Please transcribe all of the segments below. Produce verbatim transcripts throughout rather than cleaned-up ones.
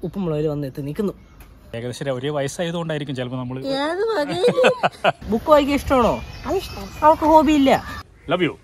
ഉപ്പുമുളകിൽ വന്ന് എത്തി നിൽക്കുന്നു. ഏകദേശം ഒരേ വയസ്സായതുകൊണ്ടായിരിക്കും ചിലപ്പോൾ നമ്മൾ ബുക്ക് വായിക്കാൻ ഇഷ്ടമാണോ? അവൾക്ക് ഹോബി ഇല്ല. Love you.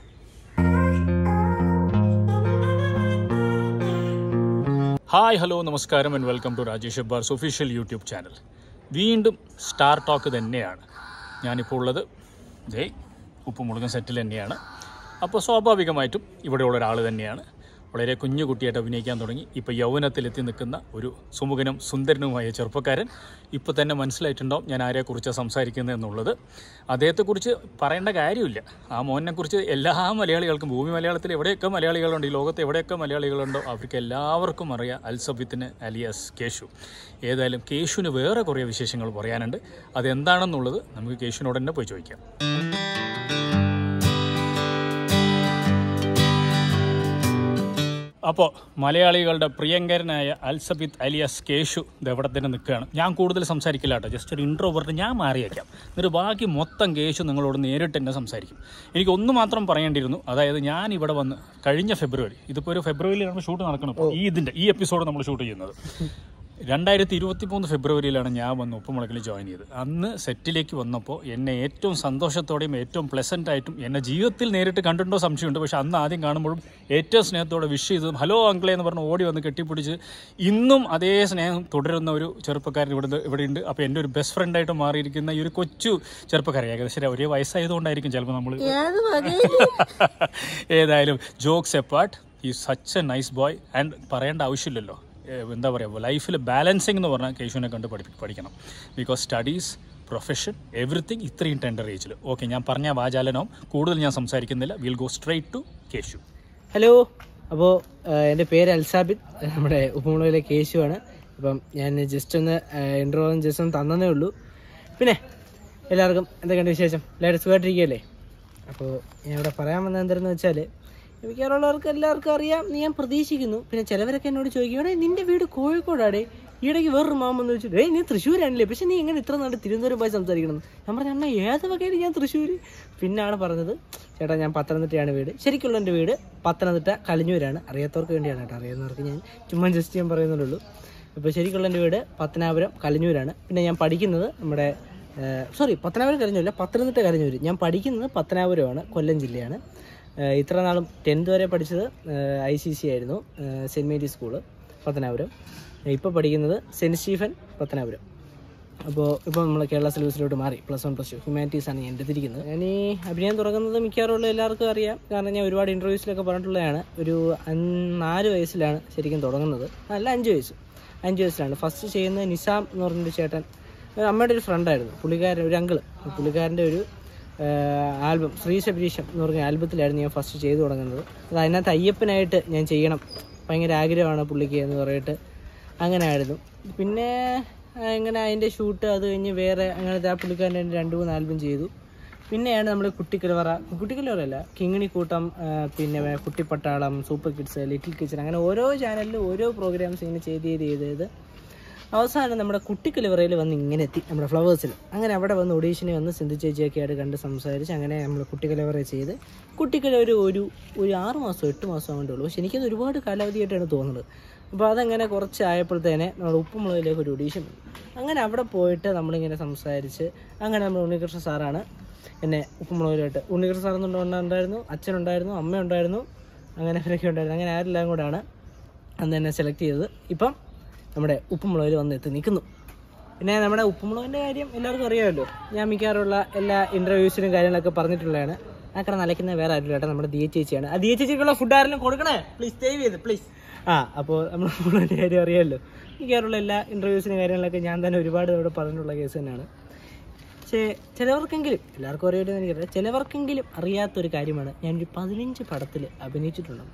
ഹായ് ഹലോ നമസ്കാരം and welcome to Rajesh Abbas official YouTube channel. വീണ്ടും സ്റ്റാർ ടോക്ക് തന്നെയാണ്. ഞാനിപ്പോൾ ഉള്ളത് ജയ് ഉപ്പുമുളകൻ സെറ്റിൽ തന്നെയാണ്. അപ്പോൾ സ്വാഭാവികമായിട്ടും ഇവിടെയുള്ള ഒരാൾ തന്നെയാണ്. വളരെ കുഞ്ഞു കുട്ടിയായിട്ട് അഭിനയിക്കാൻ തുടങ്ങി ഇപ്പോൾ യൗവനത്തിലെത്തി നിൽക്കുന്ന ഒരു സുമുഖനും സുന്ദരനുമായ ചെറുപ്പക്കാരൻ. ഇപ്പോൾ തന്നെ മനസ്സിലായിട്ടുണ്ടാവും ഞാൻ ആരെക്കുറിച്ചാണ് സംസാരിക്കുന്നത് എന്നുള്ളത്. അദ്ദേഹത്തെക്കുറിച്ച് പറയേണ്ട കാര്യമില്ല. ആ മോനെക്കുറിച്ച് എല്ലാ മലയാളികൾക്കും, ഭൂമി മലയാളത്തിൽ എവിടെയൊക്കെ മലയാളികളുണ്ട്, ഈ ലോകത്ത് എവിടെയൊക്കെ മലയാളികളുണ്ടോ അവർക്ക് എല്ലാവർക്കും അറിയാം അൽസബിത്തിന് അലിയാസ് കേശു. ഏതായാലും കേശുവിന് വേറെ കുറേ വിശേഷങ്ങൾ പറയാനുണ്ട്. അതെന്താണെന്നുള്ളത് നമുക്ക് കേശുവിനോട് തന്നെ പോയി ചോദിക്കാം. അപ്പോൾ മലയാളികളുടെ പ്രിയങ്കരനായ അൽസബിത്ത് അലിയാസ് കേശു ഇതെവിടെ തന്നെ നിൽക്കുകയാണ്. ഞാൻ കൂടുതൽ സംസാരിക്കില്ല കേട്ടോ, ജസ്റ്റ് ഒരു ഇൻട്രോ പറഞ്ഞ് ഞാൻ മാറിയേക്കാം. എന്നിട്ട് ബാക്കി മൊത്തം കേശു നിങ്ങളോട് നേരിട്ട് തന്നെ സംസാരിക്കും. എനിക്ക് ഒന്ന് മാത്രം പറയേണ്ടിയിരുന്നു. അതായത് ഞാൻ ഇവിടെ വന്ന് കഴിഞ്ഞ ഫെബ്രുവരി, ഇതിപ്പോൾ ഒരു ഫെബ്രുവരിയിലാണ് ഷൂട്ട് നടക്കുന്നത്. ഇപ്പോൾ ഈ ഇതിൻ്റെ ഈ എപ്പിസോഡ് നമ്മൾ ഷൂട്ട് ചെയ്യുന്നത് രണ്ടായിരത്തി ഇരുപത്തി മൂന്ന് ഫെബ്രുവരിയിലാണ് ഞാൻ വന്ന് ഉപ്പുമുളകിൽ ജോയിൻ ചെയ്തത്. അന്ന് സെറ്റിലേക്ക് വന്നപ്പോൾ എന്നെ ഏറ്റവും സന്തോഷത്തോടെയും ഏറ്റവും പ്ലസൻ്റായിട്ടും എന്നെ ജീവിതത്തിൽ നേരിട്ട് കണ്ടിട്ടുണ്ടോ സംശയമുണ്ട്. പക്ഷേ അന്ന് ആദ്യം കാണുമ്പോഴും ഏറ്റവും സ്നേഹത്തോടെ വിഷ് ചെയ്തതും ഹലോ അങ്കിളെ എന്ന് പറഞ്ഞ് ഓടി വന്ന് കെട്ടിപ്പിടിച്ച് ഇന്നും അതേ സ്നേഹം തുടരുന്ന ഒരു ചെറുപ്പക്കാരൻ ഇവിടെ ഇവിടെയുണ്ട്. അപ്പോൾ എൻ്റെ ഒരു ബെസ്റ്റ് ഫ്രണ്ടായിട്ട് മാറിയിരിക്കുന്ന ഈ ഒരു കൊച്ചു ചെറുപ്പക്കാരൻ, ഏകദേശം ഒരേ വയസ്സായതുകൊണ്ടായിരിക്കും ചിലപ്പോൾ നമ്മൾ. ഏതായാലും ജോക്സ് എപ്പാർട്ട്, ഈ such a nice boy. And പറയേണ്ട ആവശ്യമില്ലല്ലോ, എന്താ പറയുക, ലൈഫിൽ ബാലൻസിങ് എന്ന് പറഞ്ഞാൽ കേശുവിനെ കണ്ട് പഠി പഠിക്കണം ബിക്കോസ് സ്റ്റഡീസ്, പ്രൊഫഷൻ, എവറിത്തിങ് ഇത്രയും ടെൻഡർ ഏജിൽ. ഓക്കെ, ഞാൻ പറഞ്ഞ വാചാലനവും കൂടുതൽ ഞാൻ സംസാരിക്കുന്നില്ല. Will go straight to Keshu. Hello, അപ്പോൾ എൻ്റെ പേര് അൽസാബിത്ത്, നമ്മുടെ ഉപ്പുമുളകിലെ കേശുവാണ്. അപ്പം ഞാൻ ജസ്റ്റ് ഒന്ന് ഇൻട്രോ ജസ്റ്റ് ഒന്ന് തന്നേ ഉള്ളൂ. പിന്നെ എല്ലാവർക്കും എന്തൊക്കെയുണ്ട് വിശേഷം? എല്ലാവരും സുഖമായിട്ടിരിക്കുകയല്ലേ? അപ്പോൾ ഞാൻ ഇവിടെ പറയാൻ വന്നത് എന്താണെന്ന് വെച്ചാൽ, മിക്കവാറുള്ളവർക്ക് എല്ലാവർക്കും അറിയാം, നീ ഞാൻ പ്രതീക്ഷിക്കുന്നു. പിന്നെ ചിലവരൊക്കെ എന്നോട് ചോദിക്കും, നിൻ്റെ വീട് കോഴിക്കോടാടേ, ഈയിടയ്ക്ക് വേറൊരു മാമെന്ന് വെച്ചിട്ട് ഏയ് നീ തൃശ്ശൂരാണല്ലേ, പക്ഷേ നീ എങ്ങനെ ഇത്ര നാട് തിരുവനന്തപുരം പോയി സംസാരിക്കണം? ഞാൻ പറഞ്ഞു, അണ്ണാ ഏത് വകയിൽ ഞാൻ തൃശ്ശൂർ. പിന്നാണ് പറഞ്ഞത്, ചേട്ടാ ഞാൻ പത്തനംതിട്ടയാണ് വീട്. ശരിക്കുള്ള എൻ്റെ വീട് പത്തനംതിട്ട കലിഞ്ഞൂരാണ്. അറിയാത്തവർക്ക് വേണ്ടിയാണ് കേട്ടോ, അറിയാവുന്നവർക്ക് ഞാൻ ചുമ്മാ ജസ്റ്റ് ഞാൻ പറയുന്നുള്ളൂ. അപ്പോൾ ശരിക്കുള്ള എൻ്റെ വീട് പത്തനാപുരം കലിഞ്ഞൂരാണ്. പിന്നെ ഞാൻ പഠിക്കുന്നത് നമ്മുടെ സോറി പത്തനാപുരം കലിഞ്ഞൂരല്ല, പത്തനംതിട്ട കലിഞ്ഞൂർ. ഞാൻ പഠിക്കുന്നത് പത്തനാപുരമാണ്, കൊല്ലം ജില്ലയാണ്. ഇത്ര നാളും ടെൻത്ത് വരെ പഠിച്ചത് ഐ സി സി ആയിരുന്നു, സെൻറ്റ് മേരീസ് സ്കൂള് പത്തനാപുരം. ഇപ്പോൾ പഠിക്കുന്നത് സെൻറ്റ് സ്റ്റീഫൻ പത്തനാപുരം. അപ്പോൾ ഇപ്പോൾ നമ്മൾ കേരള സിലബസിലോട്ട് മാറി, പ്ലസ് വൺ പ്ലസ് ടു ഹ്യൂമാനിറ്റീസാണ് ഞാൻ എടുത്തിരിക്കുന്നത്. ഞാൻ ഈ അഭിനയം തുടങ്ങുന്നത് മിക്കവാറുള്ള എല്ലാവർക്കും അറിയാം, കാരണം ഞാൻ ഒരുപാട് ഇൻ്റർവ്യൂസിലൊക്കെ പറഞ്ഞിട്ടുള്ളതാണ്. ഒരു നാല് വയസ്സിലാണ് ശരിക്കും തുടങ്ങുന്നത്, അല്ല അഞ്ച് വയസ്സ് അഞ്ച് വയസ്സിലാണ് ഫസ്റ്റ് ചെയ്യുന്നത്. നിസാം എന്ന് പറഞ്ഞൊരു ചേട്ടൻ, അമ്മയുടെ ഒരു ഫ്രണ്ടായിരുന്നു, പുള്ളിക്കാരൻ ഒരു അങ്കിള്, പുള്ളിക്കാരൻ്റെ ഒരു ആൽബം ശ്രീ ശബരീശം എന്ന് പറഞ്ഞ ആൽബത്തിലായിരുന്നു ഞാൻ ഫസ്റ്റ് ചെയ്തു തുടങ്ങുന്നത്. അത് അതിനകത്ത് അയ്യപ്പനായിട്ട് ഞാൻ ചെയ്യണം, ഭയങ്കര ആഗ്രഹമാണ് പുള്ളിക്ക് എന്ന് പറഞ്ഞിട്ട് അങ്ങനെ ആയിരുന്നു. പിന്നെ ഇങ്ങനെ അതിൻ്റെ ഷൂട്ട്, അത് കഴിഞ്ഞ് വേറെ അങ്ങനത്തെ ആ പുള്ളിക്കാരൻ്റെ രണ്ട് മൂന്ന് ആൽബം ചെയ്തു. പിന്നെയാണ് നമ്മൾ കുട്ടിക്കലവറ, കുട്ടിക്കലവറയല്ല കിങ്ങിണിക്കൂട്ടം, പിന്നെ Kuttipattalam, super kids, little kitchen, അങ്ങനെ ഓരോ ചാനലിലും ഓരോ പ്രോഗ്രാംസ് ഇങ്ങനെ ചെയ്ത് ചെയ്ത് ചെയ്ത് ചെയ്ത് അവസാനം നമ്മുടെ കുട്ടിക്കലവറയിൽ വന്ന് ഇങ്ങനെ എത്തി, നമ്മുടെ ഫ്ലവേഴ്സിൽ. അങ്ങനെ അവിടെ വന്ന് ഒഡീഷനെ വന്ന് സിന്ധു ചേച്ചിയൊക്കെ ആയിട്ട് കണ്ട് സംസാരിച്ച് അങ്ങനെ നമ്മൾ കുട്ടിക്കലവറ ചെയ്ത് കുട്ടിക്കലവര ഒരു ഒരു ആറ് മാസം എട്ട് മാസം ആവേണ്ടേ ഉള്ളൂ. പക്ഷെ എനിക്കത് ഒരുപാട് കാലാവധിയായിട്ടാണ് തോന്നുന്നത്. അപ്പോൾ അതങ്ങനെ കുറച്ച് ആയപ്പോഴത്തേനെ നമ്മൾ ഉപ്പുമുളകിലേക്ക് ഒരു ഒഡീഷൻ. അങ്ങനെ അവിടെ പോയിട്ട് നമ്മളിങ്ങനെ സംസാരിച്ച് അങ്ങനെ നമ്മൾ ഉണ്ണികൃഷ്ണ സാറാണ് എന്നെ ഉപ്പുമുളകിലോട്ട്, ഉണ്ണികൃഷ്ണ സാറെന്നുണ്ടായിരുന്നു, അച്ഛനുണ്ടായിരുന്നു, അമ്മയുണ്ടായിരുന്നു, അങ്ങനെ അവരൊക്കെ ഉണ്ടായിരുന്നു. അങ്ങനെ ആരെല്ലാം കൂടെയാണ് അന്ന് എന്നെ സെലക്ട് ചെയ്തത്. ഇപ്പം നമ്മുടെ ഉപ്പുമുളകിൽ വന്ന് എത്തി നിൽക്കുന്നു. പിന്നെ നമ്മുടെ ഉപ്പുമുളകിൻ്റെ കാര്യം എല്ലാവർക്കും അറിയാമല്ലോ, ഞാൻ മിക്കവാറുള്ള എല്ലാ ഇൻ്റർവ്യൂസിലും കാര്യങ്ങളൊക്കെ പറഞ്ഞിട്ടുള്ളതാണ്. ആക്കടെ നലയ്ക്കുന്ന വേറെ ആരും കേട്ടോ, നമ്മുടെ ദിയ ചേച്ചിയാണ്. ആ ദിയ ചേച്ചിക്കുള്ള ഫുഡ് ആരെങ്കിലും കൊടുക്കണേ പ്ലീസ്, സേവ് ചെയ്ത് പ്ലീസ്. ആ അപ്പോൾ നമ്മൾ ഉപ്പുമുളകിൻ്റെ കാര്യം അറിയാമല്ലോ, മിക്കവാറുള്ള എല്ലാ ഇൻ്റർവ്യൂസിനും കാര്യങ്ങളൊക്കെ ഞാൻ തന്നെ ഒരുപാട് ഇവിടെ പറഞ്ഞിട്ടുള്ള കേസ് തന്നെയാണ്. പക്ഷേ ചിലവർക്കെങ്കിലും, എല്ലാവർക്കും അറിയാമെന്ന് എനിക്കറിയാം, ചിലവർക്കെങ്കിലും അറിയാത്തൊരു കാര്യമാണ്, ഞാനൊരു പതിനഞ്ച് പടത്തിൽ അഭിനയിച്ചിട്ടുണ്ട്.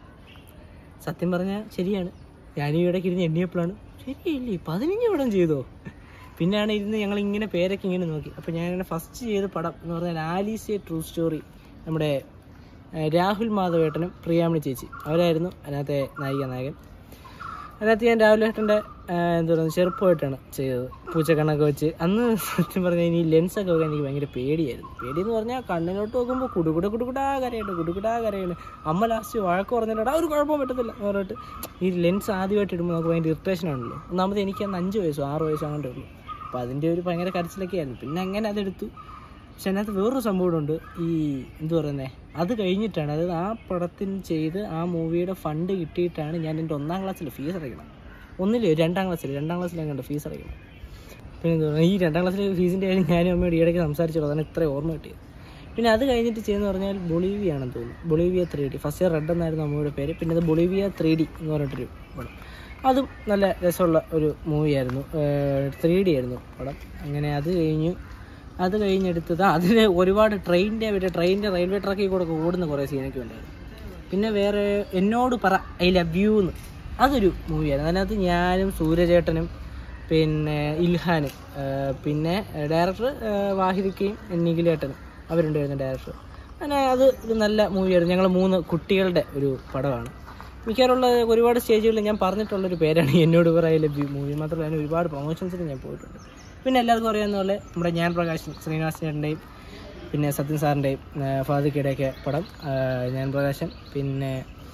സത്യം പറഞ്ഞാൽ ശരിയാണ്, ഞാൻ ഈ ഇടയ്ക്ക് ഇരുന്ന് എണ്ണിയപ്പോഴാണ് ശരിയല്ലേ പതിനഞ്ച് പടം ചെയ്തോ. പിന്നെയാണ് ഇരുന്ന് ഞങ്ങളിങ്ങനെ പേരൊക്കെ ഇങ്ങനെ നോക്കി. അപ്പോൾ ഞാനിങ്ങനെ ഫസ്റ്റ് ചെയ്ത പടം എന്ന് പറഞ്ഞാൽ ആലീസ് എ ട്രൂ സ്റ്റോറി, നമ്മുടെ രാഹുൽ മാധവേട്ടനും പ്രിയാമണി ചേച്ചി അവരായിരുന്നു അതിനകത്തെ നായിക നായകൻ. അതിനകത്ത് ഞാൻ രാവിലെ ഏട്ടൻ്റെ എന്താ പറയുക ചെറുപ്പമായിട്ടാണ് ചെയ്തത്, പൂച്ചക്കണ്ണൊക്കെ വെച്ച്. അന്ന് സത്യം പറഞ്ഞാൽ ഇനി ലെൻസൊക്കെ വെക്കാൻ എനിക്ക് ഭയങ്കര പേടിയായിരുന്നു. പേടിയെന്ന് പറഞ്ഞാൽ കണ്ണിലോട്ട് നോക്കുമ്പോൾ കുടുകുട കുടുകുടാ കരയുണ്ട്, കുടുകുടാ കരയാണ്. അമ്മ ലാസ്റ്റ് വഴക്ക് പറഞ്ഞിട്ടാ ഒരു കുഴപ്പം പറ്റത്തില്ല എന്ന് പറഞ്ഞിട്ട്. ഈ ലെൻസ് ആദ്യമായിട്ട് ഇടുമ്പോൾ നമുക്ക് ഭയങ്കര ഇറിറ്റേഷൻ ആണല്ലോ. ഒന്നാമത് എനിക്ക് അന്ന് അഞ്ച് വയസ്സോ ആറ് വയസ്സോ അങ്ങോട്ടേ ഉള്ളൂ. അപ്പോൾ അതിൻ്റെ ഒരു ഭയങ്കര കരച്ചിലൊക്കെ ആയിരുന്നു. പിന്നെ അങ്ങനെ അതെടുത്തു. പക്ഷെ അതിനകത്ത് വേറൊരു സംഭവമുണ്ട്. ഈ എന്തു പറയുന്നത്, അത് കഴിഞ്ഞിട്ടാണ്, അതായത് ആ പടത്തിന് ചെയ്ത് ആ മൂവിയുടെ ഫണ്ട് കിട്ടിയിട്ടാണ് ഞാൻ എൻ്റെ ഒന്നാം ക്ലാസ്സിൽ ഫീസ് അടയ്ക്കണം. ഒന്നില്ലേ രണ്ടാം ക്ലാസ്സിൽ രണ്ടാം ക്ലാസ്സിൽ കണ്ട് ഫീസ് അടയ്ക്കണം. പിന്നെ എന്താ പറയുക, ഈ രണ്ടാം ക്ലാസ്സിലെ ഫീസിൻ്റെ കാര്യം ഞാനും അമ്മയോട് ഈയിടയ്ക്ക് സംസാരിച്ചോളൂ, അതാണ് ഇത്ര ഓർമ്മ കിട്ടിയത്. പിന്നെ അത് കഴിഞ്ഞിട്ട് ചെയ്യുന്ന പറഞ്ഞാൽ ബൊളീവിയ ആണെന്ന് തോന്നുന്നു. Bolivia three D first year red എന്നായിരുന്നു അമ്മയുടെ പേര്. പിന്നെ അത് ബൊളീവിയ ത്രീ ഡി എന്ന് പറഞ്ഞിട്ടൊരു പടം. അതും നല്ല രസമുള്ള ഒരു മൂവിയായിരുന്നു. ത്രീ ഡി ആയിരുന്നു പടം. അങ്ങനെ അത് കഴിഞ്ഞു. അത് കഴിഞ്ഞെടുത്തത് അതിന് ഒരുപാട് ട്രെയിനിൻ്റെ മറ്റേ ട്രെയിനിൻ്റെ റെയിൽവേ ട്രാക്കിൽ കൂടെ ഓടുന്ന കുറേ സീനൊക്കെ ഉണ്ടായിരുന്നു. പിന്നെ വേറെ എന്നോട് പറ ഐ ലവ് യു എന്ന്, അതൊരു മൂവിയായിരുന്നു. അതിനകത്ത് ഞാനും സൂര്യചേട്ടനും പിന്നെ ഇൽഹാനും പിന്നെ ഡയറക്ടർ വാഹിദിക്കയും നിഖിലേട്ടനും അവരുണ്ടായിരുന്നു ഡയറക്ടർ. അങ്ങനെ അത് ഒരു നല്ല മൂവിയായിരുന്നു. ഞങ്ങൾ മൂന്ന് കുട്ടികളുടെ ഒരു പടമാണ്. മിക്കവാറുള്ള ഒരുപാട് സ്റ്റേജുകളിൽ ഞാൻ പറഞ്ഞിട്ടുള്ളൊരു പേരാണ് എന്നോട് പറ ഐ ലവ് യു മൂവി. മാത്രമല്ല അതിന് ഒരുപാട് പ്രൊമോഷൻസിന് ഞാൻ പോയിട്ടുണ്ട്. പിന്നെ എല്ലാവർക്കും അറിയാവുന്ന പോലെ നമ്മുടെ ഞാൻ പ്രകാശൻ ശ്രീനിവാസൻ്റെയും പിന്നെ സത്യൻ സാറിൻ്റെയും ഫഹദിക്കയുടെയൊക്കെ പടം ഞാൻ പ്രകാശൻ. പിന്നെ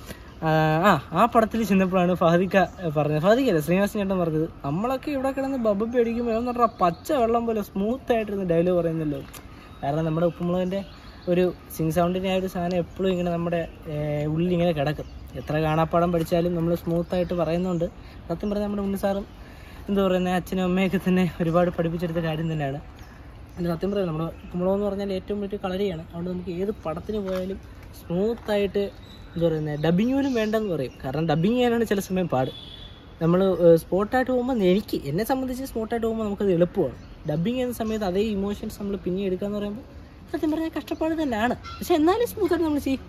ആ ആ പടത്തിൽ ചെന്നപ്പോഴാണ് ഫഹദിക്ക പറഞ്ഞത്, ഫഹദിക്കല്ല ശ്രീനിവാസൻ ചേട്ടൻ പറഞ്ഞത്, നമ്മളൊക്കെ ഇവിടെ കിടന്ന് ബബ്ബ അടിക്കുമ്പോൾ എന്ന് പറഞ്ഞാൽ പച്ച വെള്ളം പോലെ സ്മൂത്തായിട്ടിരുന്ന് ഡയലോഗ് പറയുന്നല്ലോ. കാരണം നമ്മുടെ ഉപ്പുമുളകിൻ്റെ ഒരു സിംഗ് സൗണ്ടിൻ്റെ ആ ഒരു സാധനം എപ്പോഴും ഇങ്ങനെ നമ്മുടെ ഉള്ളിൽ ഇങ്ങനെ കിടക്കും. എത്ര കാണാപ്പാടം പഠിച്ചാലും നമ്മൾ സ്മൂത്തായിട്ട് പറയുന്നുണ്ട്. സത്യം പറഞ്ഞാൽ നമ്മുടെ ഉണ്ണി സാറും എന്താ പറയുന്നത് അച്ഛനും അമ്മയൊക്കെ തന്നെ ഒരുപാട് പഠിപ്പിച്ചെടുത്ത കാര്യം തന്നെയാണ്. അതിന് സത്യം പറയാം, നമ്മുടെ ഉപ്പുമുളക് എന്ന് പറഞ്ഞാൽ ഏറ്റവും വലിയ കളരിയാണ്. അതുകൊണ്ട് നമുക്ക് ഏത് പടത്തിന് പോയാലും സ്മൂത്തായിട്ട് എന്താ പറയുന്നത് ഡബിങ് പോലും വേണ്ടെന്ന് പറയും. കാരണം ഡബിങ് ചെയ്യാനാണ് ചില സമയം പാട്. നമ്മൾ സ്പോട്ടായിട്ട് പോകുമ്പോൾ, എനിക്ക് എന്നെ സംബന്ധിച്ച് സ്പോട്ടായിട്ട് പോകുമ്പോൾ നമുക്കത് എളുപ്പമാണ്. ഡബിങ് ചെയ്യുന്ന സമയത്ത് അതേ ഇമോഷൻസ് നമ്മൾ പിന്നെ എടുക്കുക എന്ന് പറയുമ്പോൾ സത്യം പറഞ്ഞാൽ കഷ്ടപ്പാട് തന്നെയാണ്. പക്ഷെ എന്നാലും സ്മൂത്തായിട്ട് നമ്മൾ ചെയ്യും.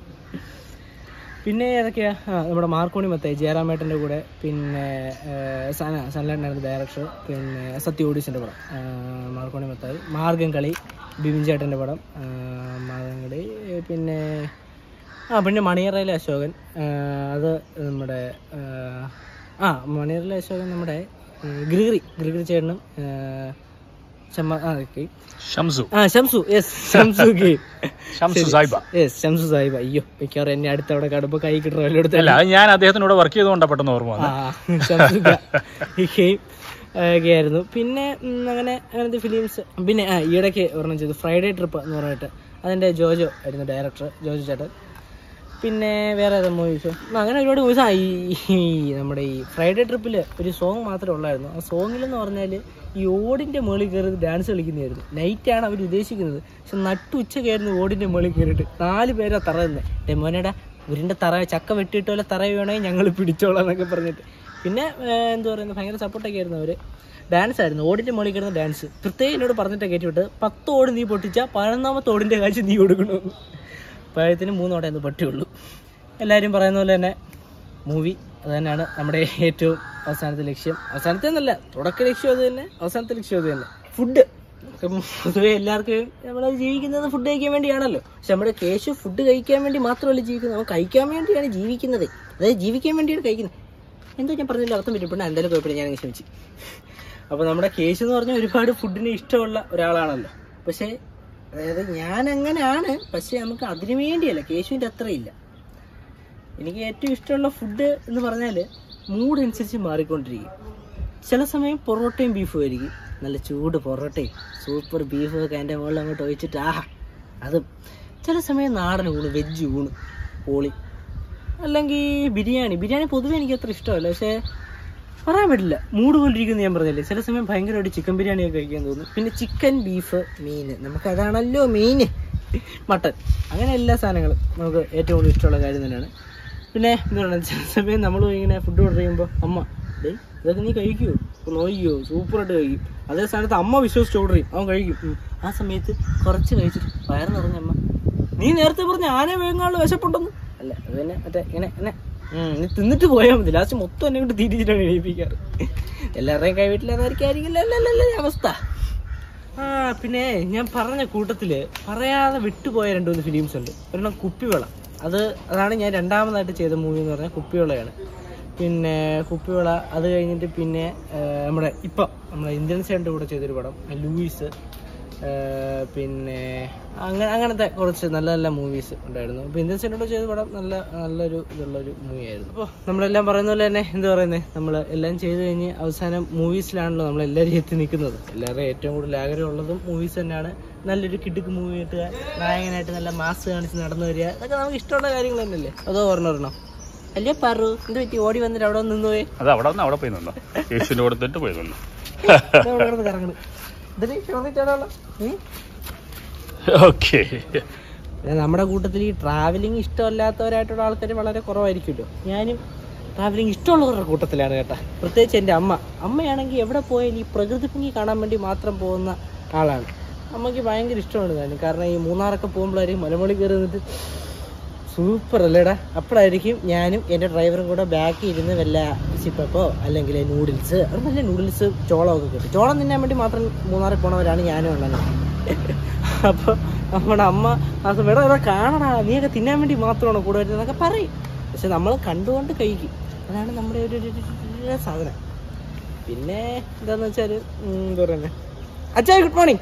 പിന്നെ ഏതൊക്കെയാ, ആ നമ്മുടെ മാർക്കോണി മത്തായി ജയറാമേട്ടൻ്റെ കൂടെ, പിന്നെ സന സനലായിരുന്നു ഡയറക്ടർ, പിന്നെ സത്യ ഓഡീസിൻ്റെ പടം മാർക്കോണി മത്തായി, മാർഗം കളി ബിബിൻ ചേട്ടൻ്റെ പടം മാർഗം കളി. പിന്നെ ആ പിന്നെ മണിയറയിലെ അശോകൻ, അത് നമ്മുടെ ആ മണിയറയിലെ അശോകൻ നമ്മുടെ ഗ്രിഗറി ഗ്രിഗറി ചേട്ടനും ഷംസു സാഹിബ. അയ്യോ മിക്കവാറും എന്നെ അടുത്തവിടെ കടുമ്പോ കൈ കിട്ടുന്ന ഞാൻ അദ്ദേഹത്തിനോട് വർക്ക് ചെയ്തുകൊണ്ടാ പെട്ടെന്ന് ഓർമ്മ ഒക്കെ ആയിരുന്നു. പിന്നെ അങ്ങനെ അങ്ങനത്തെ ഫിലിംസ്. പിന്നെ ആ ഈയിടയ്ക്ക് ഒരെണ്ണം ചെയ്തു ഫ്രൈഡേ ട്രിപ്പ് എന്ന് പറഞ്ഞിട്ട്, അതിൻ്റെ ജോജോ ആയിരുന്നു ഡയറക്ടർ, ജോജോ ചേട്ടൻ. പിന്നെ വേറെ ഏതാ മൂവീസ്, അങ്ങനെ ഒരുപാട് മൂവീസ്. ഈ നമ്മുടെ ഈ ഫ്രൈഡേ ട്രിപ്പിൽ ഒരു സോങ് മാത്രമേ ഉള്ളായിരുന്നു. ആ സോങ്ങിലെന്ന് പറഞ്ഞാൽ ഈ ഓടിൻ്റെ മുകളിൽ കയറി ഡാൻസ് കളിക്കുന്നതായിരുന്നു. നൈറ്റാണ് അവർ ഉദ്ദേശിക്കുന്നത്, പക്ഷെ നട്ടുച്ചക്കായിരുന്നു ഓടിൻ്റെ മുകളിൽ കയറിയിട്ട് നാല് പേരാ തറ തന്നെ. ഡെമോനേടാ ഉരുൻ്റെ തറ ചക്ക വെട്ടിയിട്ട് പോലെ തറ വേണമെങ്കിൽ ഞങ്ങൾ പിടിച്ചോളാം എന്നൊക്കെ പറഞ്ഞിട്ട്. പിന്നെ എന്താ പറയുന്നത് ഭയങ്കര സപ്പോർട്ടൊക്കെ ആയിരുന്നു അവർ. ഡാൻസ് ആയിരുന്നു, ഓടിൻ്റെ മുകളിൽ കിടന്ന ഡാൻസ്. പ്രത്യേകം എന്നോട് പറഞ്ഞിട്ട് കയറ്റിവിട്ട് പത്ത് ഓട് നീ പൊട്ടിച്ചാൽ പതിനൊന്നാമത്തെ ഓടിൻ്റെ കാഴ്ച നീ കൊടുക്കണമെന്ന്. പഴയത്തിന് മൂന്നോടെ ഒന്ന് പറ്റുള്ളൂ. എല്ലാവരും പറയുന്ന പോലെ തന്നെ മൂവി അത് തന്നെയാണ് നമ്മുടെ ഏറ്റവും അവസാനത്തെ ലക്ഷ്യം. അവസാനത്തെ എന്നല്ല, തുടക്ക ലക്ഷ്യം അത് തന്നെ, അവസാനത്തെ ലക്ഷ്യം അത് തന്നെ. ഫുഡ് പൊതുവെ എല്ലാവർക്കും നമ്മളത് ജീവിക്കുന്നത് ഫുഡ് കഴിക്കാൻ വേണ്ടിയാണല്ലോ. പക്ഷെ നമ്മുടെ കേശു ഫുഡ് കഴിക്കാൻ വേണ്ടി മാത്രമല്ല ജീവിക്കുന്നത്, നമ്മൾ കഴിക്കാൻ വേണ്ടിയാണ് ജീവിക്കുന്നത്. അതായത് ജീവിക്കാൻ വേണ്ടിയാണ് കഴിക്കുന്നത്. എന്തോ ഞാൻ പറഞ്ഞില്ല, അർത്ഥം പറ്റിയപ്പോൾ എന്തായാലും കുഴപ്പമില്ല, ഞാൻ ക്ഷമിച്ചു. അപ്പോൾ നമ്മുടെ കേശു എന്ന് പറഞ്ഞാൽ ഒരുപാട് ഫുഡിന് ഇഷ്ടമുള്ള ഒരാളാണല്ലോ. പക്ഷേ അതായത് ഞാൻ അങ്ങനെയാണ്, പക്ഷേ നമുക്ക് അതിനു വേണ്ടിയല്ല, കേശുവിൻ്റെ അത്രയില്ല. എനിക്ക് ഏറ്റവും ഇഷ്ടമുള്ള ഫുഡ് എന്ന് പറഞ്ഞാൽ മൂഡനുസരിച്ച് മാറിക്കൊണ്ടിരിക്കും. ചില സമയം പൊറോട്ടയും ബീഫും ആയിരിക്കും, നല്ല ചൂട് പൊറോട്ടയും സൂപ്പർ ബീഫും ഒക്കെ എൻ്റെ മുകളിൽ അങ്ങോട്ട് ഒഴിച്ചിട്ട് ആഹാ അതും. ചില സമയം നാടൻ ഊണ്, വെജ് ഊണ് പോളി. അല്ലെങ്കിൽ ബിരിയാണി. ബിരിയാണി പൊതുവെ എനിക്ക് അത്ര ഇഷ്ടമല്ല, പക്ഷേ പറയാൻ പറ്റില്ല, മൂഡ് കൊണ്ടിരിക്കുന്നു. ഞാൻ പറഞ്ഞില്ലേ, ചില സമയം ഭയങ്കരമായിട്ട് ചിക്കൻ ബിരിയാണിയൊക്കെ കഴിക്കാൻ തോന്നും. പിന്നെ ചിക്കൻ, ബീഫ്, മീൻ, നമുക്ക് അതാണല്ലോ മെയിൻ. മട്ടൻ, അങ്ങനെ എല്ലാ സാധനങ്ങളും നമുക്ക് ഏറ്റവും കൂടുതൽ ഇഷ്ടമുള്ള കാര്യം തന്നെയാണ്. പിന്നെ എന്താ പറയുക, ചില സമയം നമ്മൾ ഇങ്ങനെ ഫുഡ് ഓർഡർ ചെയ്യുമ്പോൾ അമ്മ ഡേ ഇതൊക്കെ നീ കഴിക്കുമോ, ഇപ്പോൾ നോക്കിയോ, സൂപ്പറായിട്ട് കഴിക്കും. അതേ സ്ഥാനത്ത് അമ്മ വിശ്വസിച്ച് ഓർഡർ ചെയ്യും, അവൻ കഴിക്കും. ആ സമയത്ത് കുറച്ച് കഴിച്ചിട്ട് വയറ് നിറഞ്ഞ അമ്മ, നീ നേരത്തെ പറഞ്ഞ ആന വേഗങ്ങളുടെ വിശപ്പുണ്ടെന്ന്. അല്ല അത് തന്നെ മറ്റേ ഇങ്ങനെ എന്നെ നീ തിന്നിട്ട് പോയാൽ മതി, ലാസ്റ്റ് മൊത്തം എന്നെ കൊണ്ട് തിരിച്ചിട്ടാണ് എഴുതിപ്പിക്കാറ്. എല്ലാവരുടെയും കൈ വീട്ടിലതായിരിക്കും അല്ലല്ലേ അവസ്ഥ. ആ പിന്നെ ഞാൻ പറഞ്ഞ കൂട്ടത്തിൽ പറയാതെ വിട്ടുപോയ രണ്ട് മൂന്ന് ഫിലിംസ് ഉണ്ട്. ഒരെണ്ണം കുപ്പിവെള്ളം, അത് അതാണ് ഞാൻ രണ്ടാമതായിട്ട് ചെയ്ത മൂവി എന്ന് പറഞ്ഞാൽ കുപ്പിവെള്ളയാണ്. പിന്നെ കുപ്പിവള. അത് കഴിഞ്ഞിട്ട് പിന്നെ നമ്മുടെ ഇപ്പം നമ്മുടെ ഇന്ത്യൻ സൈഡിൻ്റെ കൂടെ ചെയ്തൊരു പടം ലൂയിസ്. പിന്നെ അങ്ങനെ അങ്ങനത്തെ കുറച്ച് നല്ല നല്ല മൂവീസ് ഉണ്ടായിരുന്നു. അപ്പോൾ ഇന്ത്യൻ സൈഡിനോട് ചെയ്ത പടം നല്ല നല്ലൊരു ഇതുള്ളൊരു മൂവിയായിരുന്നു. അപ്പോൾ നമ്മളെല്ലാം പറയുന്ന പോലെ തന്നെ എന്താ പറയുന്നത്, നമ്മൾ എല്ലാം ചെയ്ത് കഴിഞ്ഞ് അവസാനം മൂവീസിലാണല്ലോ നമ്മളെല്ലാവരും എത്തി നിൽക്കുന്നത്. എല്ലാവരുടെയും ഏറ്റവും കൂടുതൽ ആഗ്രഹമുള്ളതും മൂവീസ് തന്നെയാണ്. നല്ലൊരു കിടുക്ക് മൂവി കിട്ടുക, നായകനായിട്ട് നല്ല മാസ് കാണിച്ച് നടന്നു വരിക, അതൊക്കെ നമുക്ക് ഇഷ്ടമുള്ള കാര്യങ്ങൾ തന്നെയല്ലേ. അതോ പറഞ്ഞോ അല്ലേ പറു എന്ത് പറ്റി ഓടി വന്നിട്ട് അവിടെ നിന്ന് പോയി? അത് അവിടെ നിന്ന് അവിടെ പോയി നിന്നു, യേശുവിന്റെ കൊടുത്തിട്ട് പോയി നിന്നു. കറങ്ങണം ഓക്കെ. നമ്മുടെ കൂട്ടത്തിൽ ഈ ട്രാവലിംഗ് ഇഷ്ടമല്ലാത്തവരായിട്ടുള്ള ആൾക്കാർ വളരെ കുറവായിരിക്കുമല്ലോ. ഞാനും ട്രാവലിംഗ് ഇഷ്ടമുള്ളവരുടെ കൂട്ടത്തിലാണ് കേട്ടോ. പ്രത്യേകിച്ച് എൻ്റെ അമ്മ. അമ്മയാണെങ്കിൽ എവിടെ പോയാലും ഈ പ്രകൃതി ഭംഗി കാണാൻ വേണ്ടി മാത്രം പോകുന്ന ആളാണ്. അമ്മയ്ക്ക് ഭയങ്കര ഇഷ്ടമാണ് ഞാൻ. കാരണം ഈ മൂന്നാറൊക്കെ പോകുമ്പോഴായിരിക്കും മലമുകളിൽ കയറി നിന്നിട്ട് സൂപ്പർ അല്ലേടാ. അപ്പോഴായിരിക്കും ഞാനും എൻ്റെ ഡ്രൈവറും കൂടെ ബാക്കിൽ ഇരുന്ന് വല്ല ചിപ്പപ്പോ അല്ലെങ്കിൽ നൂഡിൽസ്, അത് നല്ല നൂഡിൽസ് ചോളമൊക്കെ കിട്ടും. ചോളം തിന്നാൻ വേണ്ടി മാത്രം മൂന്നാറിൽ പോണവരാണ് ഞാനും ഉള്ളത്. അപ്പോൾ നമ്മുടെ അമ്മ ആ സമയം ഇവിടെ കാണടാ നീയൊക്കെ തിന്നാൻ വേണ്ടി മാത്രമാണ് കൂടെ വരുന്നതെന്നൊക്കെ പറയും. പക്ഷെ നമ്മൾ കണ്ടുകൊണ്ട് കഴിക്കും. അതാണ് നമ്മുടെ ഒരു ഒരു സാധനം. പിന്നെ എന്താണെന്ന് വെച്ചാൽ എന്താ പറയുന്നത്, അച്ഛാ ഗുഡ് മോർണിംഗ്.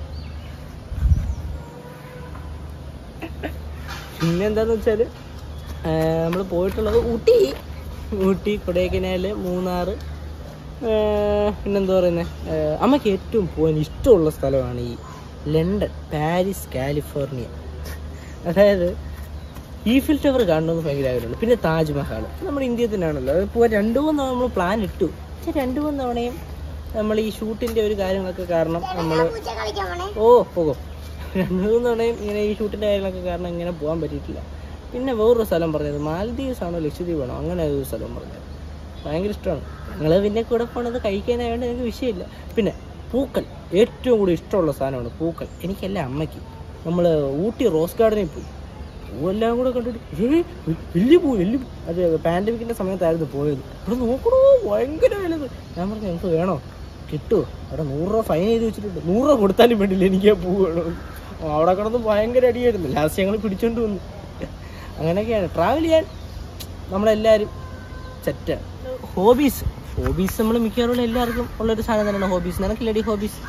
പിന്നെ എന്താണെന്ന് വെച്ചാൽ നമ്മൾ പോയിട്ടുള്ളത് ഊട്ടി ഊട്ടി കൊടൈക്കനാൽ, മൂന്നാർ, പിന്നെന്താ പറയുന്നത്, അമ്മയ്ക്ക് ഏറ്റവും പോകാൻ ഇഷ്ടമുള്ള സ്ഥലമാണ് ഈ ലണ്ടൻ, പാരീസ്, കാലിഫോർണിയ. അതായത് ഈഫിൽ ടവർ കാണണമെന്ന് ഭയങ്കര ആഗ്രഹമുള്ളൂ. പിന്നെ താജ്മഹൽ നമ്മുടെ ഇന്ത്യയിൽ തന്നെയാണല്ലോ. അത് പോകാൻ രണ്ടു മൂന്ന് തവണ നമ്മൾ പ്ലാൻ ഇട്ടു. പക്ഷേ രണ്ടു മൂന്ന് തവണയും നമ്മൾ ഈ ഷൂട്ടിൻ്റെ ഒരു കാര്യങ്ങളൊക്കെ കാരണം നമ്മൾ ഓ പോകും രണ്ടു മൂന്ന് തവണയും ഇങ്ങനെ ഈ ഷൂട്ടിൻ്റെ കാര്യങ്ങളൊക്കെ കാരണം ഇങ്ങനെ പോകാൻ പറ്റിയിട്ടില്ല. പിന്നെ വേറൊരു സ്ഥലം പറഞ്ഞത് മാലദ്വീപ്സ് ആണോ ലക്ഷദ്വീപാണോ അങ്ങനെ ഒരു സ്ഥലം പറഞ്ഞത് ഭയങ്കര ഇഷ്ടമാണ്. നിങ്ങൾ പിന്നെ കൂടെ പോണത് കഴിക്കാനായതുകൊണ്ട് എനിക്ക് വിഷയമില്ല. പിന്നെ പൂക്കൾ ഏറ്റവും കൂടുതൽ ഇഷ്ടമുള്ള സാധനമാണ് പൂക്കൾ. എനിക്കല്ല അമ്മയ്ക്ക്. നമ്മൾ ഊട്ടി റോസ് ഗാർഡനിൽ പോയി, പൂവെല്ലാം കൂടെ കണ്ടിട്ട് വലിയ പൂ വലിയ പൂ. അത് പാൻഡമിക്കിൻ്റെ സമയത്തായിരുന്നു പോയത്. ഇവിടെ നോക്കണോ ഭയങ്കര വലുത്. ഞാൻ പറഞ്ഞു ഞങ്ങൾക്ക് വേണോ, കിട്ടുമോ? അവിടെ നൂറ് രൂപ ഫൈൻ ചെയ്ത് വെച്ചിട്ടുണ്ട്. നൂറ് രൂപ കൊടുത്താലും വേണ്ടില്ല എനിക്ക് ആ പൂ വേണം. അവിടെ കിടന്ന് ഭയങ്കര അടിയായിരുന്നു. ലാസ്റ്റ് ഞങ്ങൾ പിടിച്ചോണ്ട് വന്നു. അങ്ങനെയൊക്കെയാണ് ട്രാവൽ ചെയ്യാൻ നമ്മളെല്ലാവരും സെറ്റാണ്. ഹോബീസ് ഹോബീസ് നമ്മൾ മിക്കവാറും എല്ലാവർക്കും ഉള്ളൊരു സാധനം തന്നെയാണ് ഹോബീസ്. നിനക്കില്ലടി ഹോബീസ്?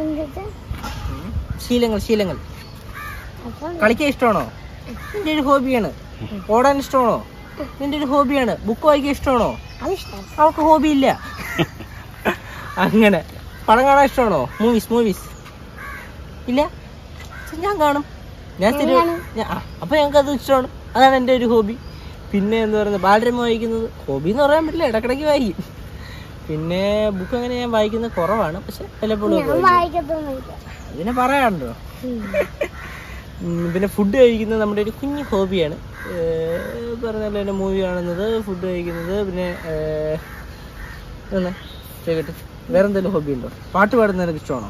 ശീലങ്ങൾ ശീലങ്ങൾ കളിക്കാൻ ഇഷ്ടമാണോ? നിന്റെ ഒരു ഹോബിയാണ്. ഓടാൻ ഇഷ്ടമാണോ? നിന്റെ ഒരു ഹോബിയാണ്. ബുക്ക് വായിക്കാൻ ഇഷ്ടമാണോ? അവൾക്ക് ഹോബി ഇല്ല. അങ്ങനെ പടം കാണാൻ ഇഷ്ടമാണോ? മൂവീസ് മൂവീസ് ഇല്ല. ഞാൻ കാണും. ഞാൻ തിരു അപ്പൊ ഞങ്ങൾക്ക് അത് ഇഷ്ടമാണ്. അതാണ് എൻ്റെ ഒരു ഹോബി. പിന്നെ എന്താ പറയുന്നത്, ബാലരമ വായിക്കുന്നത് ഹോബി എന്ന് പറയാൻ പറ്റില്ല, ഇടക്കിടയ്ക്ക് വായിക്കും. പിന്നെ ബുക്ക് അങ്ങനെ ഞാൻ വായിക്കുന്നത് കുറവാണ്, പക്ഷെ പലപ്പോഴും അതിനെ പറയാനുണ്ടോ. പിന്നെ ഫുഡ് കഴിക്കുന്നത് നമ്മുടെ ഒരു കുഞ്ഞു ഹോബിയാണ്. പറഞ്ഞല്ലോ എൻ്റെ മൂവി കാണുന്നത്, ഫുഡ് കഴിക്കുന്നത്, പിന്നെ എന്നാ കേട്ടെ വേറെ എന്തെങ്കിലും ഹോബി ഉണ്ടോ? പാട്ട് പാടുന്നത് എനിക്ക് ഇഷ്ടമാണോ?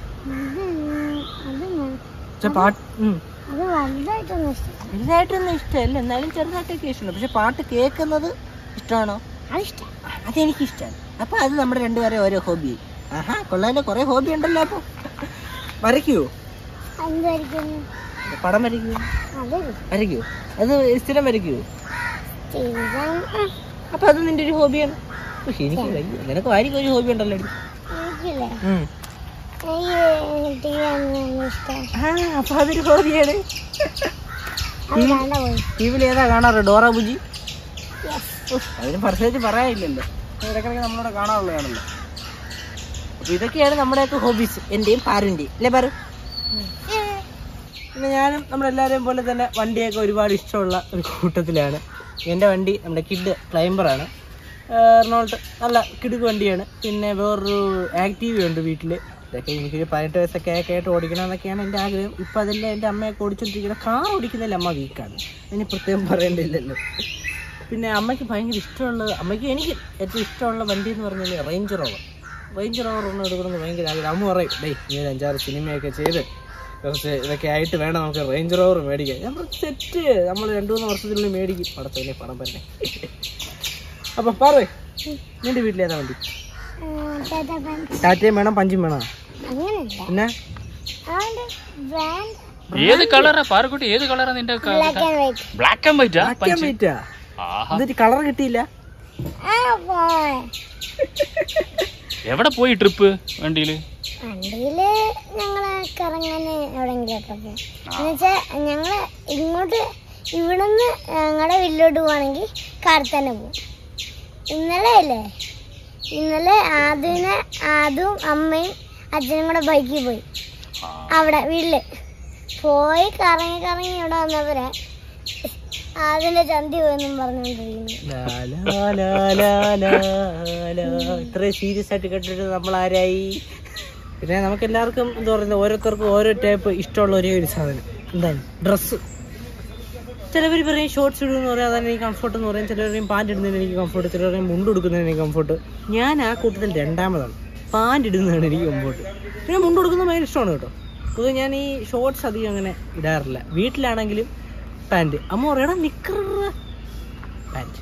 പാട്ട് വലുതായിട്ടൊന്നും ഇഷ്ടമല്ല, എന്നാലും ചെറുതായിട്ടൊക്കെ ഇഷ്ടമാണ്. പക്ഷെ പാട്ട് കേൾക്കുന്നത് ഇഷ്ടമാണോ? അതെനിക്ക് ഇഷ്ടമാണ്. അപ്പൊ അത് നമ്മുടെ രണ്ടുപേരെ ഓരോ ഹോബി. ആഹാ കൊള്ളാൻ്റെ കുറെ ഹോബി ഉണ്ടല്ലോ. അപ്പൊ വരയ്ക്കുവോ? പടം വരയ്ക്കുവോ? വരയ്ക്കുവോ? അത് സ്ഥിരം വരയ്ക്കുവോ? അപ്പൊ അത് നിന്റെ ഒരു ഹോബിയാണ്. പക്ഷെ എനിക്ക് നിനക്ക് വാരിക്ക് ഒരു ഹോബി ഉണ്ടല്ലോ. അപ്പൊ അതൊരു ഹോബിയാണ്. ടി വിയിൽ ഏതാ കാണാറ്? ഡോറ ബുജി? അതിന് പ്രത്യേകിച്ച് പറയാനില്ലല്ലോ, ഇടയ്ക്കിടയ്ക്ക് നമ്മളോട് കാണാറുള്ളതാണല്ലോ. അപ്പൊ ഇതൊക്കെയാണ് നമ്മുടെയൊക്കെ ഹോബീസ്, എന്റെയും പാരന്റെയും അല്ലേ പറ. പിന്നെ ഞാനും നമ്മളെല്ലാവരെയും പോലെ തന്നെ വണ്ടിയൊക്കെ ഒരുപാട് ഇഷ്ടമുള്ള ഒരു കൂട്ടത്തിലാണ്. എൻ്റെ വണ്ടി നമ്മുടെ കിഡ് ക്ലൈംബറാണ്. എറണാകുളത്ത് നല്ല കിടുക്ക് വണ്ടിയാണ്. പിന്നെ വേറൊരു ആക്റ്റീവ ഉണ്ട് വീട്ടിൽ. ഇതൊക്കെ എനിക്കൊരു പതിനെട്ട് വയസ്സൊക്കെ ഒക്കെ ആയിട്ട് ഓടിക്കണം എന്നൊക്കെയാണ് എൻ്റെ ആഗ്രഹം. ഇപ്പം അതെല്ലാം എൻ്റെ അമ്മയൊക്കെ ഓടിച്ചോണ്ടിരിക്കുന്നത്. കാർ ഓടിക്കുന്നതിൽ അമ്മ വീക്കാണ്, അതിന് പ്രത്യേകം പറയേണ്ടില്ലല്ലോ. പിന്നെ അമ്മയ്ക്ക് ഭയങ്കര ഇഷ്ടമുള്ള, അമ്മയ്ക്ക് എനിക്ക് ഏറ്റവും ഇഷ്ടമുള്ള വണ്ടി എന്ന് പറഞ്ഞാൽ റേഞ്ച് റോവർ. റേഞ്ച് റോവർ ഒന്നും എടുക്കണമെന്ന് ഭയങ്കര ആഗ്രഹം. അമ്മ പറയും ഡേയ് നീ ഒരു അഞ്ചാറ് സിനിമയൊക്കെ ചെയ്ത് കുറച്ച് ഇതൊക്കെ ആയിട്ട് വേണം നമുക്ക് റേഞ്ച് റോവർ മേടിക്കാൻ. ഞാൻ പറഞ്ഞു സെറ്റ്, നമ്മൾ രണ്ടു മൂന്ന് വർഷത്തിനുള്ളിൽ മേടിക്കും. പടത്തന്നെ പടം തന്നെ. അപ്പൊ പറയേ നിന്റെ വീട്ടിലേതാ വണ്ടി? ടാറ്റയും വേണം പഞ്ചും വേണോ? പിന്നെ ഏത് കളറാ പാറക്കുട്ടി? ഏത് കളറാ നിന്റെ? ബ്ലാക്ക് ആൻഡ് വൈറ്റാ? എന്നിട്ട് കളർ കിട്ടിയില്ല? എവിടെ പോയി ട്രിപ്പ് വണ്ടിയില്? വണ്ടിയില് ഞങ്ങള് കറങ്ങാന് എവിടെങ്കിലൊക്കെ പോകും. എന്നുവെച്ചാ ഞങ്ങള് ഇങ്ങോട്ട് ഇവിടുന്ന് ഞങ്ങളുടെ വീട്ടിലോട്ട് പോവാണെങ്കിൽ കാറിൽ തന്നെ പോകും. ഇന്നലെ അല്ലേ ഇന്നലെ ആദ്യനെ ആദ്യവും അമ്മയും അച്ഛനും കൂടെ ബൈക്കിൽ പോയി. അവിടെ വീട്ടില് പോയി കറങ്ങി കറങ്ങി ഇവിടെ വന്നവരെ അതിന്റെ ചന്തി പോയെന്നും പറഞ്ഞുകൊണ്ടിരിക്കുന്നു. ഇത്രയും സീരിയസ് ആയിട്ട് കേട്ടിട്ട് നമ്മൾ ആരായി? പിന്നെ നമുക്ക് എല്ലാവർക്കും എന്താ പറയുന്നത്, ഓരോരുത്തർക്കും ഓരോ ടൈപ്പ് ഇഷ്ടമുള്ള ഒരേ ഒരു സാധനം എന്താണ്? ഡ്രസ്സ്. ചിലവർ പറയും ഷോർട്സ് ഇടുമെന്ന് പറയാം, അതാണ് എനിക്ക് കംഫർട്ട് എന്ന് പറയും. ചിലർ പറയും പാൻറ് ഇടുന്നതിന് എനിക്ക് കംഫർട്ട്, ചിലർ പറയും മുണ്ട് കൊടുക്കുന്നതിന് എനിക്ക് കംഫർട്ട്. ഞാൻ ആ കൂട്ടത്തിൽ രണ്ടാമതാണ്. പാൻറ് ഇടുന്നതാണ് എനിക്ക് കംഫർട്ട്. പിന്നെ മുണ്ട് കൊടുക്കുന്നത് ഭയങ്കര ഇഷ്ടമാണ് കേട്ടോ. അത് ഞാൻ ഈ ഷോർട്സ് അധികം അങ്ങനെ ഇടാറില്ല. വീട്ടിലാണെങ്കിലും പാൻറ്. അമ്മ പറയടാ നിക്കർ പാൻറ്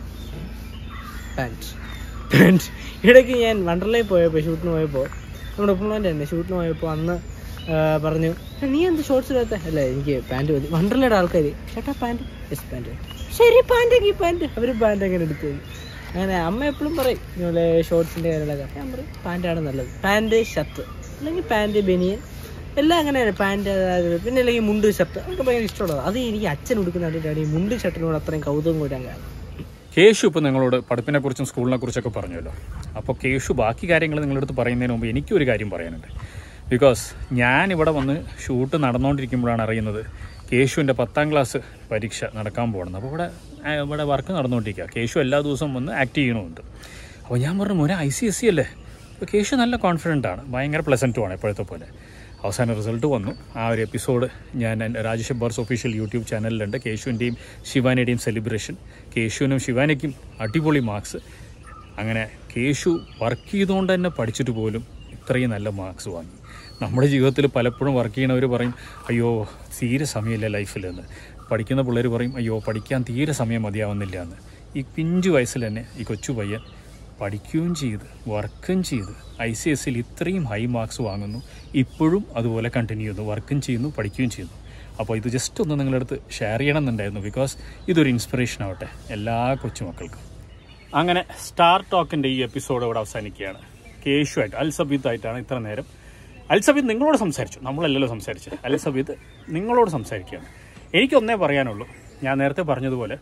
പാൻറ് പാൻറ് ഇടയ്ക്ക് ഞാൻ വണ്ടർലയിൽ പോയപ്പോൾ ഷൂട്ടിന് പോയപ്പോൾ നമ്മുടെ ഉപ്പുള്ളവൻ്റെ തന്നെ ഷൂട്ടിന് പോയപ്പോൾ അന്ന് പറഞ്ഞു, നീ എന്ത് ഷോർട്സ് ഇടാത്ത? അല്ല എനിക്ക് പാൻറ് മതി. വണ്ടർലയുടെ ആൾക്കാർ ചേട്ടാ പാൻറ്, യെസ് പാൻറ്, ശരി പാൻറ്റെങ്കിൽ പാൻറ്. അവർ പാൻറ് അങ്ങനെ എടുത്തു പോയി. അങ്ങനെ അമ്മ എപ്പോഴും പറയും ഇതുപോലെ ഷോർട്സിൻ്റെ കാര്യങ്ങളൊക്കെ. ഞാൻ പറയും പാൻറ്റാണ് നല്ലത്. പാൻറ് ഷർട്ട് അല്ലെങ്കിൽ പാൻറ് ബനിയൻ എല്ലാം അങ്ങനെയാണ്. പാൻറ് പിന്നെ അല്ലെങ്കിൽ മുണ്ട് ഷർട്ട് അതൊക്കെ ഭയങ്കര ഇഷ്ടമുള്ളത്. അത് എനിക്ക് അച്ഛൻ ഉടുക്കുന്ന കണ്ടിട്ടാണ് ഈ മുണ്ട് ഷർട്ടിനോട് അത്രയും കൗതുകം കൂടാൻ കാരണം. കേശു ഇപ്പോൾ നിങ്ങളോട് പഠിപ്പിനെ കുറിച്ചും സ്കൂളിനെ കുറിച്ചൊക്കെ പറഞ്ഞല്ലോ. അപ്പോൾ കേശു ബാക്കി കാര്യങ്ങൾ നിങ്ങളുടെ അടുത്ത് പറയുന്നതിന് മുമ്പ് എനിക്കൊരു കാര്യം പറയാനുണ്ട്. ബിക്കോസ് ഞാനിവിടെ വന്ന് ഷൂട്ട് നടന്നുകൊണ്ടിരിക്കുമ്പോഴാണ് അറിയുന്നത് കേശുവിൻ്റെ പത്താം ക്ലാസ് പരീക്ഷ നടക്കാൻ പോകണം. അപ്പോൾ ഇവിടെ ഇവിടെ വർക്ക് നടന്നുകൊണ്ടിരിക്കുക. കേശു എല്ലാ ദിവസവും വന്ന് ആക്ട് ചെയ്യണമുണ്ട്. അപ്പോൾ ഞാൻ പറഞ്ഞു ഒരു ഐ സി എസ് സി അല്ലേ. അപ്പോൾ കേശു നല്ല കോൺഫിഡൻ്റ് ആണ്, ഭയങ്കര പ്ലസൻറ്റുമാണ് എപ്പോഴത്തെ പോലെ. അവസാന റിസൾട്ട് വന്നു. ആ ഒരു എപ്പിസോഡ് ഞാൻ രാജേഷ് ബർസ് ഒഫീഷ്യൽ യൂട്യൂബ് ചാനലിലുണ്ട്. കേശുവിൻ്റെയും ശിവാനിയുടെയും സെലിബ്രേഷൻ. കേശുവിനും ശിവാനിക്കും അടിപൊളി മാർക്സ്. അങ്ങനെ കേശു വർക്ക് ചെയ്തുകൊണ്ട് തന്നെ പഠിച്ചിട്ട് പോലും ഇത്രയും നല്ല മാർക്സ് വാങ്ങി. നമ്മുടെ ജീവിതത്തിൽ പലപ്പോഴും വർക്ക് ചെയ്യണവർ പറയും അയ്യോ തീരെ സമയമില്ല ലൈഫിൽ എന്ന്. പഠിക്കുന്ന പിള്ളേർ പറയും അയ്യോ പഠിക്കാൻ തീരെ സമയം മതിയാവുന്നില്ല എന്ന്. ഈ പിഞ്ചു വയസ്സിൽ തന്നെ ഈ കൊച്ചു പയ്യൻ പഠിക്കുകയും ചെയ്ത് വർക്കും ചെയ്ത് ഐ സി എസ് സിയിൽ ഇത്രയും ഹൈ മാർക്സ് വാങ്ങുന്നു. ഇപ്പോഴും അതുപോലെ കണ്ടിന്യൂ ചെയ്യുന്നു, വർക്കും ചെയ്യുന്നു, പഠിക്കുകയും ചെയ്യുന്നു. അപ്പോൾ ഇത് ജസ്റ്റ് ഒന്ന് നിങ്ങളുടെ അടുത്ത് ഷെയർ ചെയ്യണം എന്നുണ്ടായിരുന്നു. ബിക്കോസ് ഇതൊരു ഇൻസ്പിറേഷൻ ആവട്ടെ എല്ലാ കൊച്ചുമക്കൾക്കും. അങ്ങനെ സ്റ്റാർ ടോക്കിൻ്റെ ഈ എപ്പിസോഡ് ഇവിടെ അവസാനിക്കുകയാണ്. കേശുവായിട്ട് അൽസബീത്തായിട്ടാണ് ഇത്ര നേരം. അൽസബീത്ത് നിങ്ങളോട് സംസാരിച്ചു, നമ്മളല്ലല്ലോ സംസാരിച്ചത്. അൽസബീത്ത് നിങ്ങളോട് സംസാരിക്കുകയാണ്. എനിക്കൊന്നേ പറയാനുള്ളൂ. ഞാൻ നേരത്തെ പറഞ്ഞതുപോലെ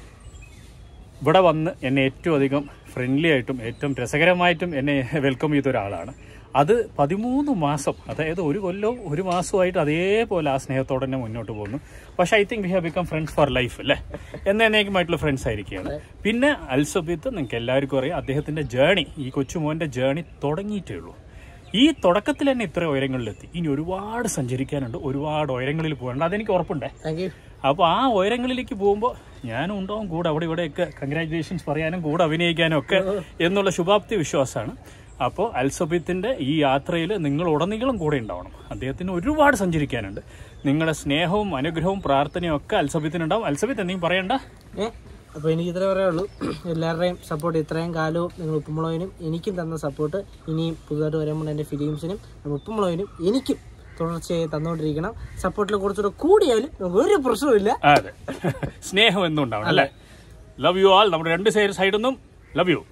ഇവിടെ വന്ന് എന്നെ ഏറ്റവും അധികം ഫ്രണ്ട്ലി ആയിട്ടും ഏറ്റവും രസകരമായിട്ടും എന്നെ വെൽക്കം ചെയ്ത ഒരാളാണ്. അത് പതിമൂന്ന് മാസം, അതായത് ഒരു കൊല്ലവും ഒരു മാസമായിട്ട് അതേപോലെ ആ സ്നേഹത്തോടെ തന്നെ മുന്നോട്ട് പോകുന്നു. പക്ഷേ I think we have become friends for life അല്ലേ, എന്നേക്കുമായിട്ടുള്ള ഫ്രണ്ട്സ് ആയിരിക്കുകയാണ്. പിന്നെ അൽസബീത്ത് നിങ്ങൾക്ക് എല്ലാവർക്കും അറിയാം, അദ്ദേഹത്തിൻ്റെ ജേണി, ഈ കൊച്ചുമോൻ്റെ ജേണി തുടങ്ങിയിട്ടേ ഉള്ളൂ. ഈ തുടക്കത്തിൽ തന്നെ ഇത്ര ഉയരങ്ങളിലെത്തി. ഇനി ഒരുപാട് സഞ്ചരിക്കാനുണ്ട്, ഒരുപാട് ഉയരങ്ങളിൽ പോകാനുണ്ട്, അതെനിക്ക് ഉറപ്പുണ്ടേ. അപ്പോൾ ആ ഉയരങ്ങളിലേക്ക് പോകുമ്പോൾ ഞാനും ഉണ്ടാവും കൂടെ, അവിടെ ഇവിടെയൊക്കെ കൺഗ്രാജുലേഷൻസ് പറയാനും കൂടെ അഭിനയിക്കാനും ഒക്കെ എന്നുള്ള ശുഭാപ്തി വിശ്വാസമാണ്. അപ്പോൾ അൽസബീത്തിൻ്റെ ഈ യാത്രയിൽ നിങ്ങൾ ഉടനീളം കൂടെ ഉണ്ടാവണം. അദ്ദേഹത്തിന് ഒരുപാട് സഞ്ചരിക്കാനുണ്ട്. നിങ്ങളുടെ സ്നേഹവും അനുഗ്രഹവും പ്രാർത്ഥനയും ഒക്കെ അൽസബീത്തിനുണ്ടാവും. അൽസബീത്ത് എന്തെങ്കിലും പറയണ്ട. അപ്പോൾ എനിക്ക് ഇത്രേ പറയുള്ളൂ. എല്ലാവരുടെയും സപ്പോർട്ട് ഇത്രയും കാലവും നിങ്ങൾ ഉപ്പുമുളകിനും എനിക്കും തന്ന സപ്പോർട്ട് ഇനിയും പുതുതായിട്ട് വരുമ്പോൾ എൻ്റെ ഫിലിംസിനും ഉപ്പുമുളകിനും എനിക്കും തുടർച്ചയായി തന്നുകൊണ്ടിരിക്കണം. സപ്പോർട്ടിൽ കുറച്ചുകൂടെ കൂടിയാലും ഒരു പ്രശ്നമില്ല. അതെ, സ്നേഹം എന്നും ഉണ്ടാവണം അല്ലേ. Love you all. നമ്മുടെ രണ്ട് സൈഡ് സൈഡിൽ നിന്നും ലവ് യു.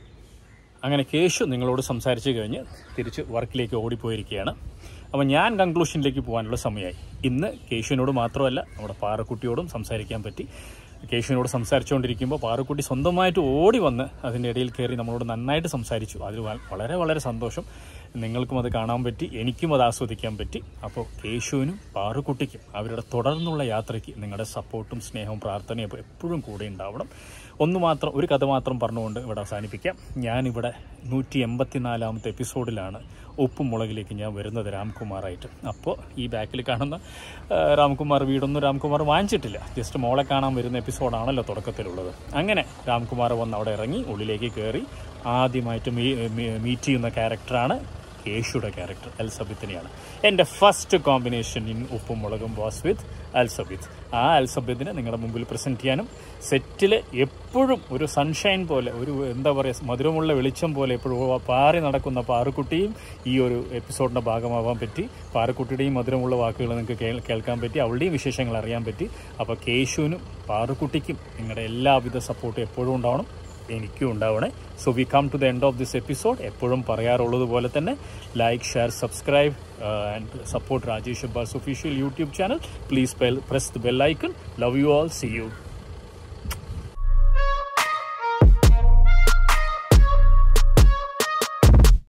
അങ്ങനെ കേശു നിങ്ങളോട് സംസാരിച്ച് കഴിഞ്ഞ് തിരിച്ച് വർക്കിലേക്ക് ഓടിപ്പോയിരിക്കുകയാണ്. അപ്പോൾ ഞാൻ കൺക്ലൂഷനിലേക്ക് പോകാനുള്ള സമയമായി. ഇന്ന് കേശുവിനോട് മാത്രമല്ല നമ്മുടെ പാറക്കുട്ടിയോടും സംസാരിക്കാൻ പറ്റി. കേശുവിനോട് സംസാരിച്ചുകൊണ്ടിരിക്കുമ്പോൾ പാറക്കുട്ടി സ്വന്തമായിട്ട് ഓടി വന്ന് അതിൻ്റെ ഇടയിൽ കയറി നമ്മളോട് നന്നായിട്ട് സംസാരിച്ചു. അതിൽ വളരെ വളരെ സന്തോഷം. നിങ്ങൾക്കും അത് കാണാൻ പറ്റി, എനിക്കും അത് ആസ്വദിക്കാൻ പറ്റി. അപ്പോൾ കേശുവിനും പാറുക്കുട്ടിക്കും അവരുടെ തുടർന്നുള്ള യാത്രയ്ക്ക് നിങ്ങളുടെ സപ്പോർട്ടും സ്നേഹവും പ്രാർത്ഥനയും എപ്പോഴും കൂടെ ഉണ്ടാവണം. ഒന്ന് മാത്രം ഒരു കഥ മാത്രം പറഞ്ഞുകൊണ്ട് ഇവിടെ അവസാനിപ്പിക്കാം. ഞാനിവിടെ നൂറ്റി എൺപത്തി നാലാമത്തെ എപ്പിസോഡിലാണ് ഉപ്പും മുളകിലേക്ക് ഞാൻ വരുന്നത് രാംകുമാറായിട്ട്. അപ്പോൾ ഈ ബാക്കിൽ കാണുന്ന രാംകുമാർ വീടൊന്നും രാംകുമാർ വാങ്ങിച്ചിട്ടില്ല, ജസ്റ്റ് മോളെ കാണാൻ വരുന്ന എപ്പിസോഡാണല്ലോ തുടക്കത്തിലുള്ളത്. അങ്ങനെ രാംകുമാർ വന്ന് അവിടെ ഇറങ്ങി ഉള്ളിലേക്ക് കയറി ആദ്യമായിട്ട് മീ മീറ്റ് ചെയ്യുന്ന ക്യാരക്ടറാണ് കേശുയുടെ ക്യാരക്ടർ, അൽസബീത്തിനെയാണ്. എൻ്റെ ഫസ്റ്റ് കോമ്പിനേഷൻ ഇൻ ഉപ്പും മുളകും വാസ് വിത്ത് അൽസബീത്ത്. ആ അൽസബീത്തിനെ നിങ്ങളുടെ മുമ്പിൽ പ്രസൻറ്റ് ചെയ്യാനും സെറ്റിൽ എപ്പോഴും ഒരു സൺഷൈൻ പോലെ, ഒരു എന്താ പറയുക, മധുരമുള്ള വെളിച്ചം പോലെ എപ്പോഴും പാറി നടക്കുന്ന പാറുക്കുട്ടിയും ഈ ഒരു എപ്പിസോഡിൻ്റെ ഭാഗമാവാൻ പറ്റി. പാറുക്കുട്ടിയുടെയും മധുരമുള്ള വാക്കുകൾ നിങ്ങൾക്ക് കേൾക്കാൻ പറ്റി, അവളുടെയും വിശേഷങ്ങൾ അറിയാൻ പറ്റി. അപ്പോൾ കേശുവിനും പാറുക്കുട്ടിക്കും നിങ്ങളുടെ എല്ലാവിധ സപ്പോർട്ടും എപ്പോഴും ഉണ്ടാവണം. എനിക്കും ഉണ്ടാവണേ. So we come to the end of this episode. എപ്പോഴും പറയാറുള്ളത് പോലെ തന്നെ like, share, subscribe and support Rajesh Abbas official YouTube channel. Please press the bell icon. Love you all. See you.